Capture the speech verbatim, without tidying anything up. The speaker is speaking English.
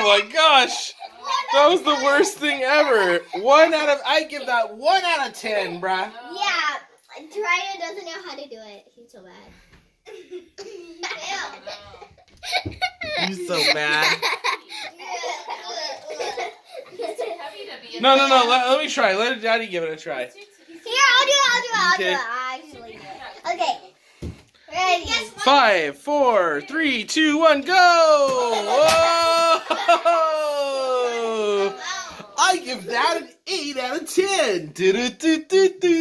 my gosh. That was the worst thing ever. One out of, I give that one out of ten, bruh. Yeah, Trina doesn't know how to do it. He's so bad. He's so bad. No, no, no. Let, let me try. Let Daddy give it a try. Here, I'll do it. I'll do it. I'll Okay. do it. I'll actually do it. Okay. Ready? Five, four, three, two, one, go! Whoa! I give that an eight out of ten. Do do do do do.